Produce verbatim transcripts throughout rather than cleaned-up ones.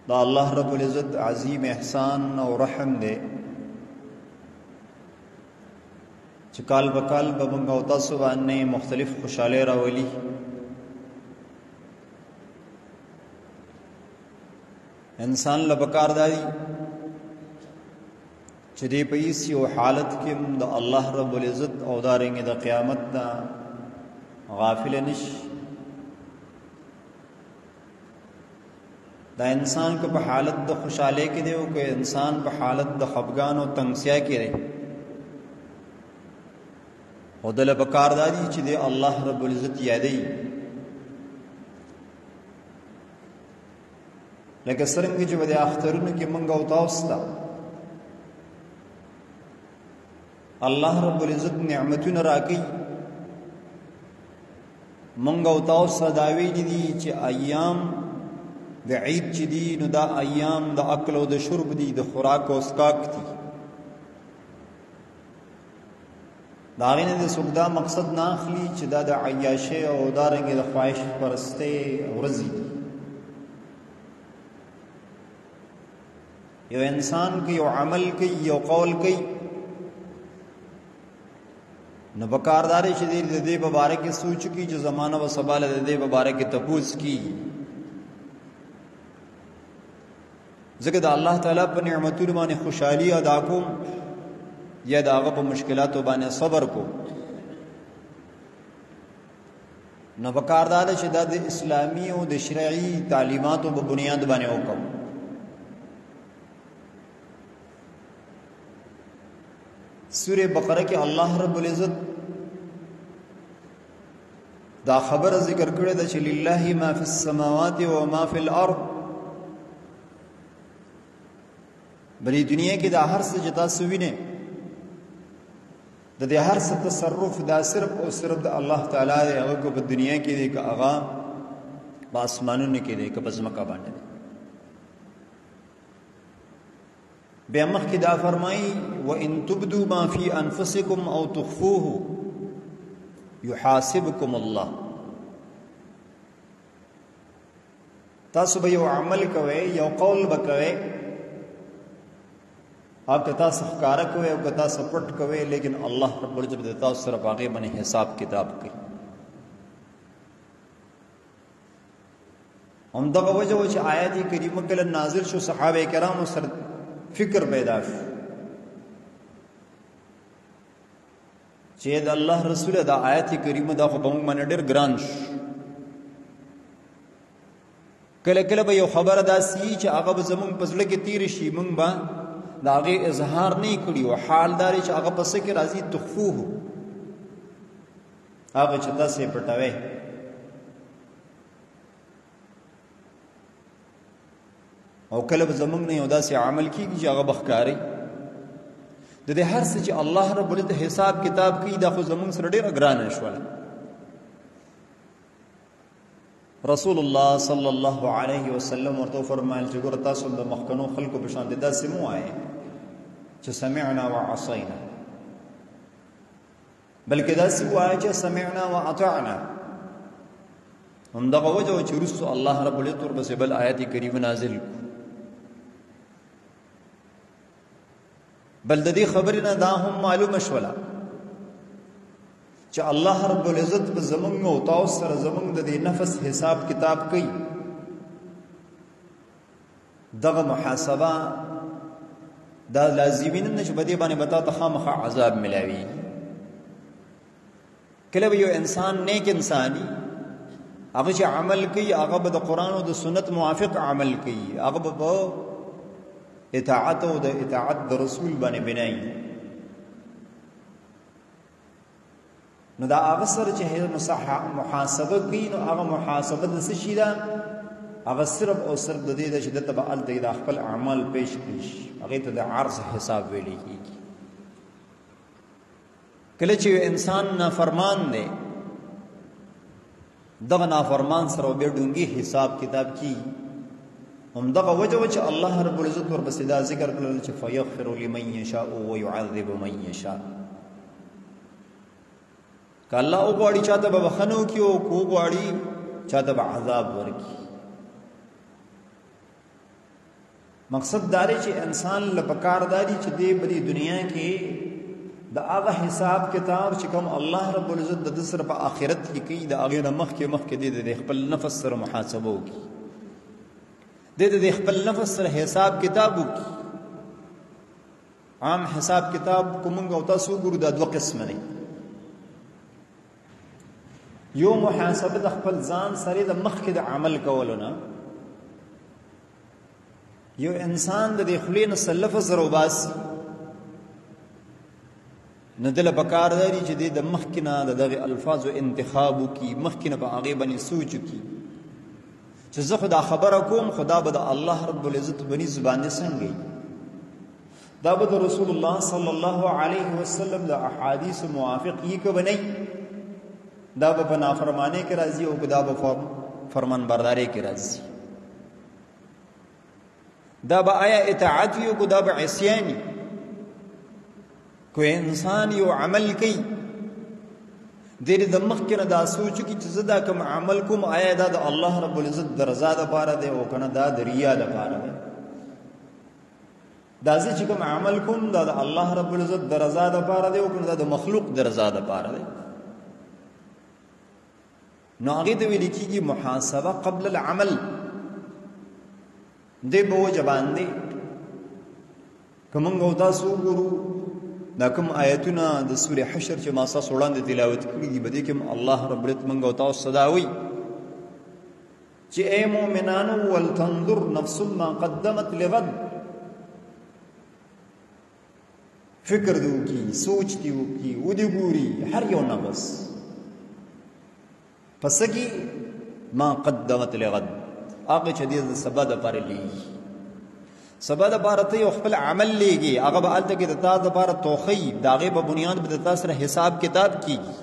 دا الله رب العزت عظیم احسان او رحم دی چې کال به کال به موږ او تاسو باندې مختلف خوشاله راولي. انسان له پکار دی چې دې په هیڅ یو حالت کې د الله رب العزت او دارنګ د قیامت نه غافل نشي. دا انسان کو په حالت د خوشاله کې دی او که انسان په حالت د خفګان او تنگسیا کې دی، او دل پکار دی چې دی الله رب العزت یادې. لکه څنګه چې د اخترونو کې مونږ او تاسو ته الله رب العزت نعمتونه راکړي، مونږ او تاسو دا ویلي دي چې ایام د عید چې دي نو دا ایام د اکل او د شرب دي، د خوراک او اسکاک دي. دا غینه د سودا مقصد نه اخلي چې دا د عیاشه او دارنګ د خواهش پرسته ورزي. یو انسان کې یو عمل کوي، یو قول کوي، نو بکاردار چې د دې په باره کې سوچ کی چې زمانہ و سباله د دې په باره کې تپوس کی. ځکه د الله تعالی په نعمتونو باندې خوشحالي ادا کوم یا د هغه په مشکلاتو باندې صبر کو، نو بکاردار چې د اسلامي او د شرعي تعلیماتو په بنیاد باندې وکړو. سورہ بقرہ کې الله رب العزت دا خبر ذکر کړی ده چې لله ما فی السماوات و ما فی الارض. بری دنیا کې دا هر څه چې تاسو وینئ د دې هر څه تصرف دا صرف او صرف د الله تعالی دی. هغه کو په دنیا کې دی، که هغه په اسمانونو کې دی، که په ځمکه باندې دی. بیا مخکې دا فرمایي وَإِن تُبْدُوا مَا فِي أَنفُسِكُمْ أَوْ تُخْفُوهُ يُحَاسِبْكُمُ اللَّهُ. تاسو به یو عمل کوئ، یو قول به کوئ، او که تاسو ښکاره کوئ او که تاسو پټ کوئ، لیکن الله رب العزت د تاسو سره په هغې باندې حساب کتاب کوي. همدغه وجه و چې آیات کریمه کله نازل شو، صحابه کرامو سره فکر پیدا شو چې د الله رسول د آیات کریمه دا خو به موږ باندې ډېر ګران شو. کله کله به یو خبره داسې چې هغه به زموږ په زړه کې تېره شي، موږ به د هغې اظهار نه یې کړي، او حال دا دی چې هغه په څه کې راځي تخفوه، هغه چې تاسې یې پټوئ. او کله به زمونږ نه یو داسې عمل کېږي چې هغه به ښکاري. د دې هر څه چې الله رب العزت حساب کتاب کوي دا خو زمونږ سره ډېره ګرانه شوله. رسول الله صلی الله علیه وسلم ورته فرمایل چې ګوره تاسو د مخکنو خلکو په شان داسې مه وایئ چې سمعنا وعصینا، بلکې داسې وایئ چې سمعنا واطعنا. همدغه وجه چې وروسته الله رب العزت ورپسې بل آیت کریمه نازل کړو. بل د دې خبرې نه دا هم معلومه شوله چې الله رب العزت په زمونږ او تاسو سره زمونږ د دې نفس حساب کتاب کوي. دغه محاسبه دا لازمي نه چې په دې باندې به تا ته خامخا عذاب ملاوي. کله به یو انسان نیک انساني هغه چې عمل کوي، هغه به د قرآن او د سنت موافق عمل کوي، هغه به په اطاعت او د اطاعت د رسول باندې بنایي. نو دا هغه سره چې محاسبه کوي، نو هغه محاسبه د څه شي ده؟ هغه صرف او صرف د دې ده چې دته به هلته د خپل اعمال پیش کړي شي، هغې ته د عرض حساب ویلی کېږي. کله چې یو انسان نافرمان دی، دغه نافرمان سره بیا ډونګي حساب کتاب کی. همدغه وجه و چې الله رب العزت ورپسې دا ذکر کړل چې فیغفر لمن یشاء ویعذب من یشاء. که الله وغواړي چاته به بخښنه وکړي او که وغواړي چاته به عذاب ورکړي. مقصد داري چې انسان لپاره داري چې دې بری دنیا کې د هغه حساب کتاب چې کوم الله رب العزت د سر په آخرت کې کوي د هغه مخ کې مخ کې د خپل نفس سره محاسبه وکړي د د خپل نفس سره حساب کتاب وکړي عام حساب کتاب کوم او تاسو ګورو د دوه قسم نه یو محاسبه د خپل ځان سره د مخ کې د عمل کولونه یو انسان د خلین سلف زرو باس ندل بکار داری چې د مخکنه دغه الفاظ او انتخاب کی مخکنه په هغه باندې سوچ کی چې زه خدا خبره کوم خدا به د الله رب العزت بني زبان څنګه دا به رسول الله صلی الله علیه وسلم د احادیث موافق یې کو بنئ دا به نافرمانی کې راځي او دا به فرمان برداری کې راځي دا به آیا اطاعت وي او دا به عصيان کوئی انسان یو عمل کوي دیر د مخکنه دا سوچ کی چې زدا کوم عمل کوم آیا دا د الله رب العزت د رضا لپاره دی او کنه دا د ریا لپاره دی دا چې کوم عمل کوم دا د الله رب العزت د رضا لپاره دی او کنه دا د مخلوق د رضا لپاره دی نو هغه د ویل کیږي محاسبه قبل العمل دی به وجبان دی کوم غو تاسو ګورو دا کوم آیتونه د سوره حشر چې ما تاسو وړاندې تلاوت کړي دي بده کوم الله رب العزت موږ او تاسو صداوي چې اے مؤمنانو ولتنظر نفس ما قدمت لغد فکر دیو کی سوچ دیو کی ودی ګوري هر یو نفس پس کی ما قدمت لغد هغه چې د سبا د پاره لیږي سبا د پاره ته خپل عمل لیږي هغه به الته کې د تاسو د پاره توخی داغه په بنیاد به د تاسو سره حساب کتاب کیږي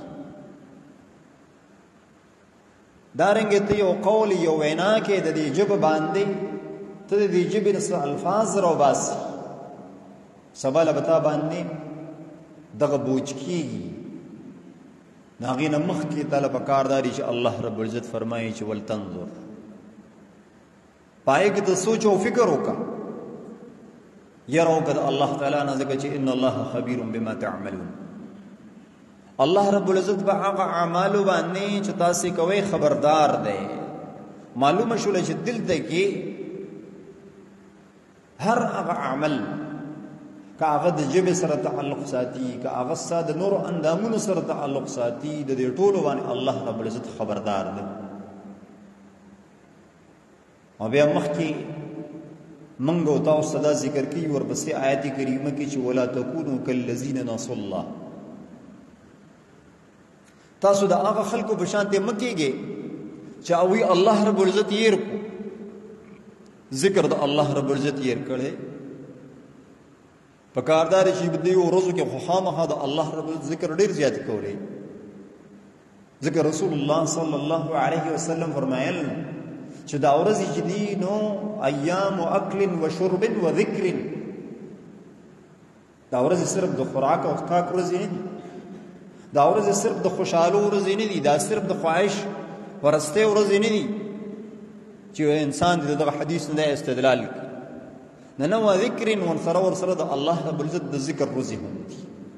دارنګ ته یو قول یو وینا کې د دې جب باندې ته د دې جب نس الفاظ رو باس سبا له بتا باندې دغه بوج کیږي ناغینه مخ کې طلب کارداري چې الله رب العزت فرمایي چې ولتنظر پای کې د سوچ او فکر وکا يرو قد الله تعالی نه ځکه چې ان الله خبير بما تعملون الله رب العزت به هغه اعمال باندې چې تاسو کوي خبردار دی معلومه شول چې دل ته کې هر هغه عمل کاغه د جبه سره تعلق ساتي کاغه ساده نور اندامونو سره تعلق ساتي د دې ټولو باندې الله رب العزت خبردار دی او بیا مخکې منګ او تاسو صدا ذکر کوي ورپسې آیت کریمه کې چې ولا تکونو کالذین نسوا الله تاسو د هغه خلکو په شان ته مکیږي چې اوی الله رب العزت یې رکو ذکر د الله رب العزت یې کړي په کاردار چې بده یو ورځو کې خو خامخا د الله رب العزت ذکر ډیر زیات کوي ذکر رسول الله صلی الله علیه وسلم فرمایل چې دا ورځ چې دی نو ایام اکل و شرب و ذکر دا ورځ صرف د خوراک او اسکاک ورځ نه دي دا ورځ صرف د خوشاله ورځ نه دي دا صرف د خواهش ورسته ورځ نه دي چې انسان دغه حدیث نه استدلال کوي نه نو ذکر و سره ور سره د الله رب العزت د ذکر ورځ هم دي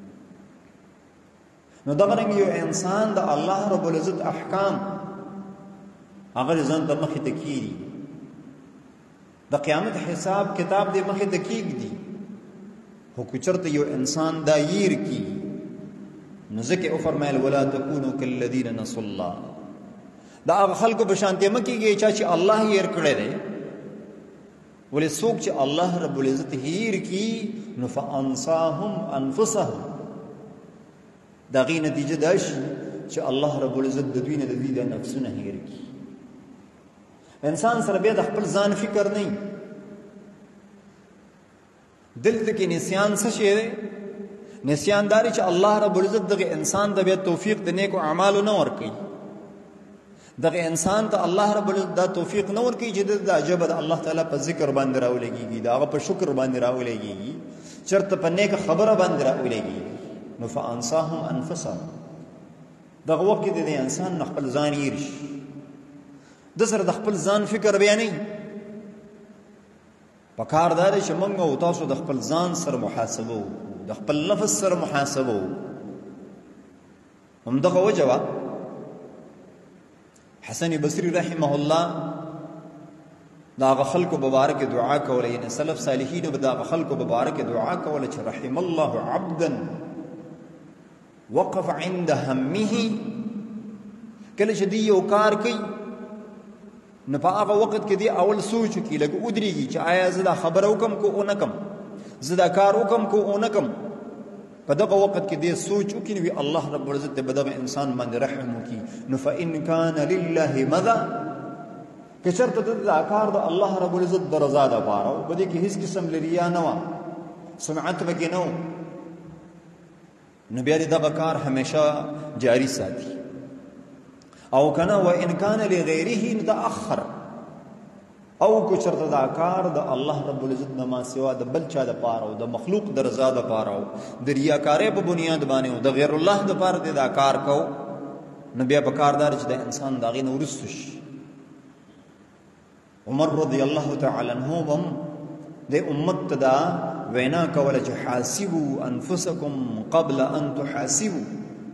نو دا څنګه یو انسان د الله رب العزت احکام هغه ځان د مخې ته کیږي د قیامت حساب کتاب د مخې ته کیږي خو چرته یو انسان دا ییر کی نو ځکه او فرمایل ولا تکونو کالذین نسوا الله دا هغه خلکو په شانته مکیږي چې الله یې کړی دی ولې څوک چې الله رب العزت هیر کی نو فانصاهم انفسهم دا غي نتیجه ده چې الله رب العزت د دوی نه د دې د نفسونه هیر کی انسان سره بیا د خپل ځان فکر نه دلته کې نسیان څه شي دی نسیان داري چې الله رب العزت دغه انسان د بیا توفیق د نیکو اعمالو نه ورکي دغه انسان ته الله رب العزت دا توفیق نه ورکي چې د عجب د الله تعالی په ذکر باندې راولېږي دا په شکر باندې راولېږي چرته په نیک خبره باندې راولېږي نو فانصاهم انفسهم دغه وخت د انسان خپل ځان یې د سره د خپل ځان فکر بیانې پکار دا دی چې موږ او تاسو د خپل ځان سره محاسبه وکړو، د خپل نفس سره محاسبه وکړو. همدغه وجه وه حسن بصري رحمه الله د هغه خلکو مبارک دعا کوله، یعنې سلف صالحینو به د هغه خلکو مبارک دعا کوله چې رحم الله عبدا وقف عند همه. کله چې دی یو کار کوي نو په هغه وخت کې دی اول سوچ وکړي، لږ ودرېږي چې آیا زه دا خبره وکړم که ونه کړم، زه دا کار وکړم که ونه کړم. په دغه وخت کې دی سوچ وکړي نو الله رب العزت به دغه انسان باندې رحم وکړي. نو فإن كان لله ماذا، که چېرته دا کار د الله رب العزت د رضا دپاره و، په دې کې هېڅ قسم ریا نه وه، سمعت پکې نه و، نو بیا دې دغه کار همیشه جاري ساتي. او کنه وإن كان لغیره تأخر، او که چېرته دا کار د الله رب العزت نه ما سوا د بل چا دپاره و، د مخلوق د رضا دپاره و، د ریاکارۍ په بنیاد باندې و، د غیر الله دپاره دې دا کار کو، نو بیا په کار دار چې د انسان د هغې نه وروسته شي. عمر رضی الله تعالی عنه هم د امت ته دا وینا کوله چې حاسبوا انفسکم قبل ان تحاسبوا،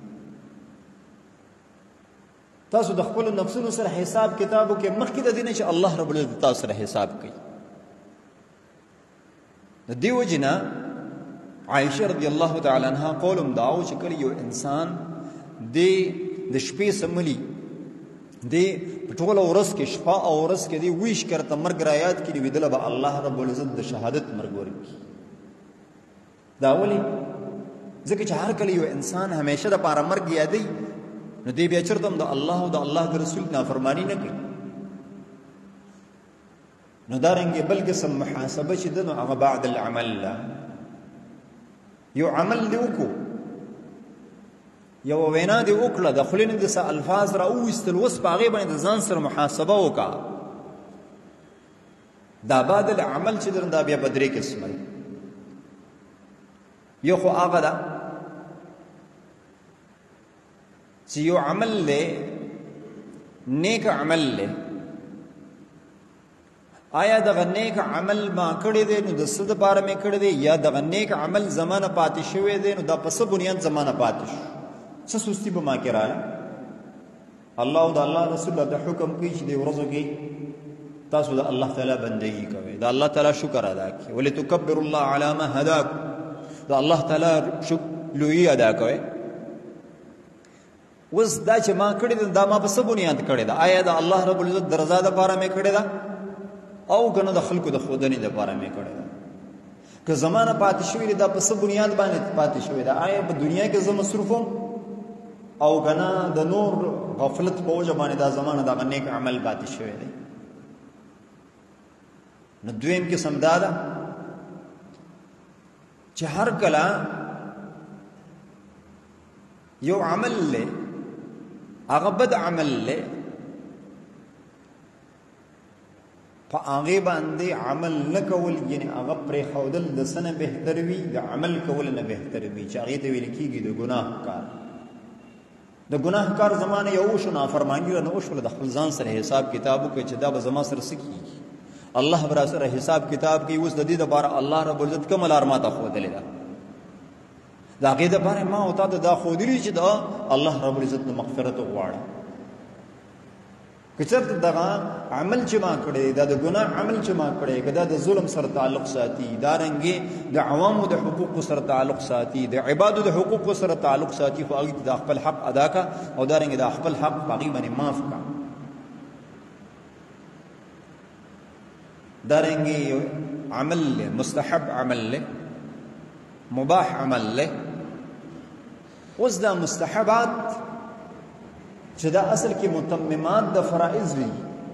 تاسو د خپل نفسونو سره حساب کتابو کې مخکې د دې نه چې الله رب العزت تاسو سره حساب کوي. د دې وجې نه عایشه رضی الله تعالی عنها قول هم دا و چې کله یو انسان د د شپې سملي دی په ټوله ورځ کې شپه او ورځ کې دی ویش کرته مرګ را یاد کړي ویدله به الله رب العزت د شهادت مرګ ورکړي. دا ولې؟ ځکه چې هر کله یو انسان همیشه دپاره مرګ یادوي نو دی بیا چېرته هم د الله او د الله د رسول نافرماني نه کوي. نو دارنګې بل قسم محاسبه چې ده نو هغه بعد العمل ده. یو عمل دی وکړو، یو وینا دی وکړه، د خولې نه د څه الفاظ را وویستل، اوس په هغې باندې د ځان سره محاسبه وکړه. دا بعد العمل چې ده دا بیا په درې قسمه دی. یو خو هغه ده چې یو عمل دی نیک عمل دی، آیا دغه نیک عمل ما کړی دی نو د څه دپاره مې کړی دی، یا دغه نیک عمل زمانه پاتې شوی دی نو دا په څه بنیاد زمانه پاتې شو، څه سستی به ما کې راغله. الله او د الله رسول ته حکم کوي چې د ورځو کې تاسو د الله تعالی بندګي کوئ، د الله تعالی شکر ادا کړئ، ولتکبروا الله علی ما هداکم، د الله تعالی لویي ادا کوئ. اوس دا چې ما کړې ده دا ما په څه بنیاد کړې ده؟ آیا د الله رب العزت د رضا دپاره مې کړې ده او که نه د خلکو د ښودنې دپاره مې کړې ده؟ که زمانه پاتې شوې ده دا په څه بنیاد باندې پاتې شوې ده؟ آیا په دنیا کې زه مصروف وم او که نه د نور غفلت په وجه باندې دا زمانه دغه نیک عمل پاتې شوی دی؟ نو دویم قسم دا ده چې هر کله یو عمل له هغه بد عمل له په هغې باندې عمل نه کول، یعنې هغه پرېښودل د څه نه بهتر وي، د عمل کول نه بهتر وي، چې هغې ته ویل کېږي د ګناه کار. د ګناه کار زمانه یو وشو، نافرماني رانه وشوله، د خپل ځان سره حساب کتاب وکړئ چې دا به زما سره څه کېږي، الله به را سره حساب کتاب کوي. اوس د دې دپاره الله رب العزت کومه لار ما ته ښودلې ده، د هغې دپاره ما او تا ته دا ښودلي چې دا الله رب العزت نه مغفرت وغواړه. که چېرته دغه عمل چې ما کړی دا د ګناه عمل چې ما کړی که دا د ظلم سره تعلق ساتي، دارنګې د عوامو د حقوقو سره تعلق ساتي، د عبادو د حقوقو سره تعلق ساتي، خو هغې ته د خپل حق ادا کا او دارنګې د خپل حق په هغې باندې معاف کا. دارنګې عمل له مستحب عمل له مباح عمل له. اوس دا مستحبات چې دا اصل کې متممات د فرائض وي،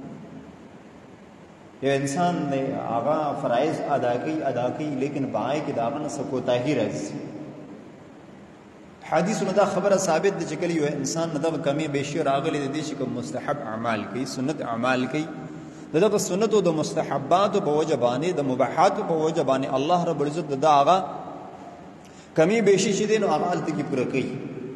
یو انسان دی هغه فرائض ادا کوي ادا کوي لیکن په هغې کې د هغه نه څه کوتاهي راځي. حدیثونه دا خبره ثابت ده چې کله یو انسان نه دغه کمې بیشي راغلی د دې چې کوم مستحب اعمال کوي، سنت اعمال کوي، د دغه سنتو د مستحباتو په وجه باندې د مباحاتو په وجه باندې الله رب العزت د هغه کمی بیشي چې دی نو هغه هلته کې پوره کوي.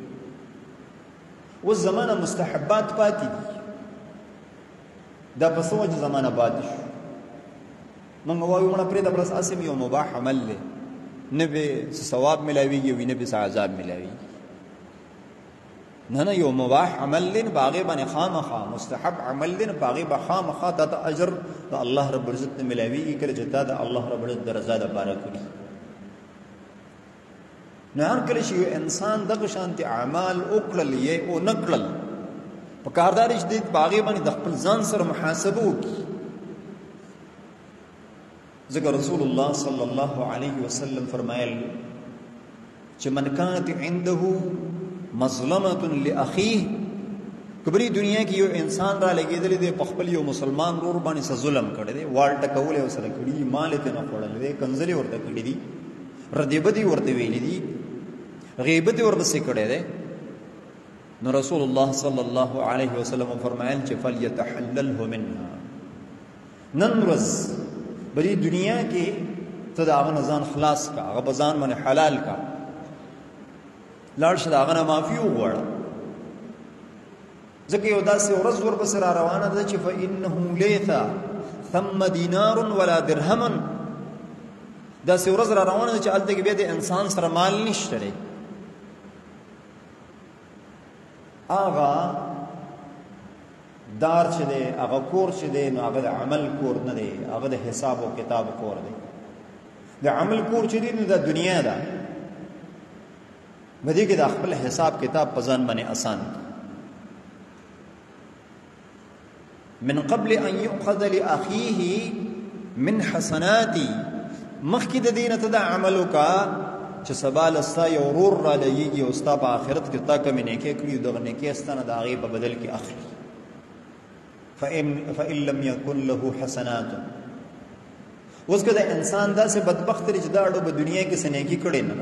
اوس زمانه مستحبات پاتې دي، دا په څه وجه زمانه پاتې شو؟ موږ وایو مړه پرې د بس اسم یو مباح عمل دی، نه به ثواب ملاویږي وي نه به عذاب ملاویږي. نه نه یو مباح عمل دی، نه باغې باندې خامخا مستحب عمل دی، نه باغې به خامخا تا ته اجر د الله رب العزت نه ملاویږي کله چې تا د الله رب العزت د رضا دپاره کړي. نو هر کله چې یو انسان دغه شانتې اعمال وکړل یې ونه کړل، په کار دا دی چې د باغې باندې د خپل ځان سره محاسبه وکړي. ځکه رسول الله صلی الله علیه وسلم فرمایل چې من کانت عنده مظلمه لاخيه، کبري دنیا کې یو انسان را لګېدلی دی په خپل یو مسلمان ورور باندې څه ظلم کړی دی، وال ټکولی ورسره کړي دي، مال یې نه خوړلی دی، کنځلې ورته کړي دي، ردبدې ورته ویلي دي، غیبت یې ورپسې کړی دی. نو رسول الله صلی الله علیه وسلم فرمایل چې فلیتحلله منها، نن ورځ بری دنیا کې ته د هغه نه ځان خلاص کا، هغه په ځان باندې حلال کا، لاړ شه د هغه نه معافي وغواړه. ځکه یو داسې ورځ ورپسې را روانه ده چې فانه لیس ثم دینار ولا درهم، داسې ورځ را روانه ده چې هلته کې بیا د انسان سره مال نشته دی. هغه دار چې دی، هغه کور چې دی، نو هغه د عمل کور نه دی، هغه د حساب او کتاب کور دی. د عمل کور چې دی نو د دنیا ده، بدې کې د خپل حساب کتاب په ځان باندې آسان. من قبل ان يؤخذ لاخيه من حسناتي، مخکې د دینه ته د عملو کا چې سبا لستا یو ورور را لګېږي او ستا په آخرت کې تا کومې نیکۍ کړي دغه نیکۍ ستانه د هغې په بدل کې اخلي. فإن, فإن لم يكن له حسنات، اوس که د انسان داسې بدبخت دی چې دا اړو په دنیا کې څه نیکي کړې نه ده،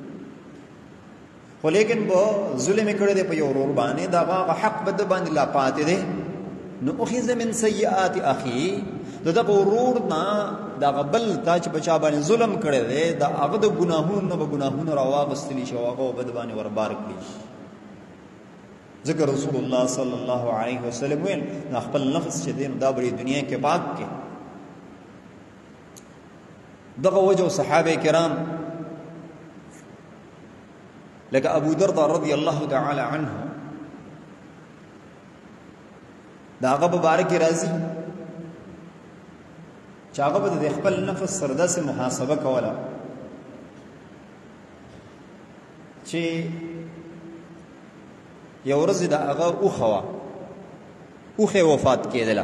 خو لیکن به ظلم یې کړی دی په یو ورور باندې، د هغه حق به د باندې لا پاتې دی، نو اخذ من سیئات اخي، د دغه ورور نه دغه بل تا چې په چا باندې ظلم کړی دی د هغه د ګناهونو نه به ګناهونه راواغستلی شي او هغه به د باندې وربار کړي شي. ځکه رسول الله صلی الله علیه وسلم ویل دا خپل نفس چې دی دا بری دنیا کې پاک کې. دغه وجه صحابه کرام لکه ابو درداء رضی الله تعالی عنه دا هغه مبارک راضي چې هغه به د خپل نفس سره داسې محاسبه کوله چې یو ورځ د هغه اوښه وه، اوښه وفات کېدله،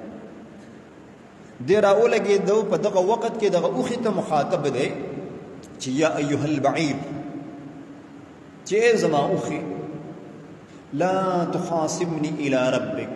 دی راولګېده په دغه وخت کې دغه اوښې ته مخاطب دی چې یا ایها البعیر، چې ای زما اوښې لا تخاصمني الى ربک،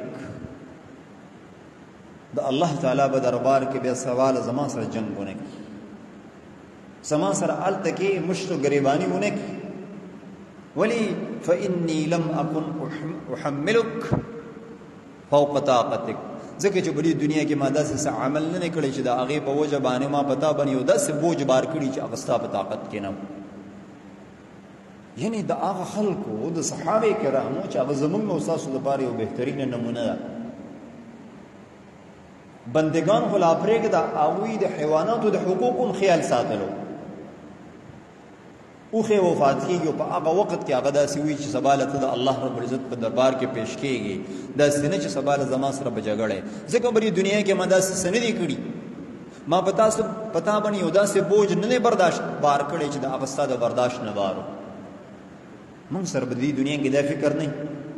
د الله تعالی په دربار کې بیا سوال زما سره جنگ ونه کی، زما سره هلته کې مشت و ګریباني ونه کی. ولی فإني لم أكن أحملك فوق طاقتك، ځکه چې بلې دنیا کې ما داسې څه عمل نه کړی چې د هغې په وجه باندې ما پتا باندې یو داسې بوج بار کړي چې هغه ستا په طاقت کې نه و. یعنې د هغه خلکو د صحابه کرامو چې هغه زموږ او ستاسو لپاره یو بهترینه نمونه ده. بندگان خو لا پرېږده، هغوی د حیواناتو د حقوقو خیال ساتلو. اوښې وفات کېږي په هغه وخت کې هغه داسې وي چې سبا له ته د الله رب العزت په دربار کې پیش کېږي، داسې نه چې سبا له زما سره به جګړه. ځکه بری دنیا کې ما داسې څه نه دي کړي، ما په تاسو په تا باندې یو داسې بوج نه دی برداشت بار کړی چې د هغه ستا د برداشت نه بار و. موږ سره به دې دنیا کې دا فکر نه،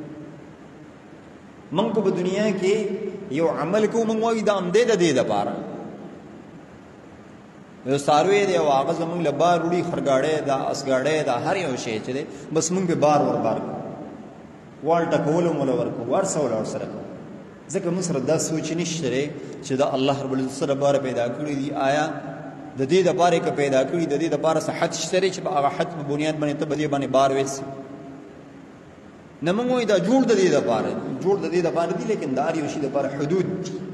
موږ په دنیا کې یو عمل کوو، موږ وایو دا همدې د دې دپاره یو څاروی دی او هغه زموږ له بار وړي، خرګاړی دا اسګاړی دا هر یو شی چې دی بس موږ به بار ور بار کوو، وال ټکولو موله ورکوو، هر څه وله ورسره کوو. ځکه موږ سره دا سوچ نشته دی چې دا الله رب العزت څه دپاره پیدا کړي دي، آیا د دې دپاره که پیدا کړي د دې دپاره څه حد شته دی چې په هغه حد په بنیاد باندې ته په دې باندې بار ویسي. نه موږ وایو دا جوړ د دې دپاره جوړ د دې دپاره دي، لیکن د هر یو شي دپاره حدود دي.